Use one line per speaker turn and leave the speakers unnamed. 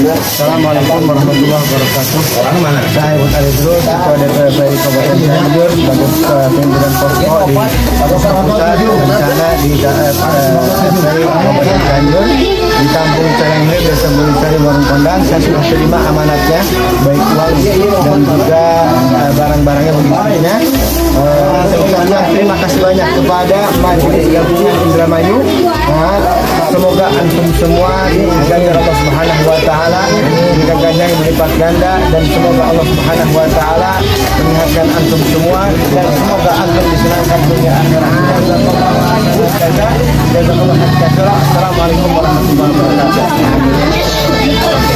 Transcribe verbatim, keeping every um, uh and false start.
Assalamualaikum warahmatullahi wabarakatuh. Saya Bukhari Idrus, Ketua D P R P R I Kabupaten Cianjur, sebagai pimpinan Posko di pusat bencana di D P R P R I Kabupaten Cianjur di Kampung Calengre, Desa Bulisari, Warung Kondang. Saya sudah terima amanatnya, baik uang dan juga barang-barangnya begitunya. Uh, Sebelumnya terima kasih banyak kepada Majelis Gabungan Indramayu. Nah, semoga antum semua dijaga Allah Subhanahu wa taala dengan ganjar yang berlipat ganda, dan semoga Allah Subhanahu wa taala menyehatkan antum semua, dan semoga antum disenangkan dunia akhirat. Jazakallahu khairan. Assalamualaikum warahmatullahi wabarakatuh.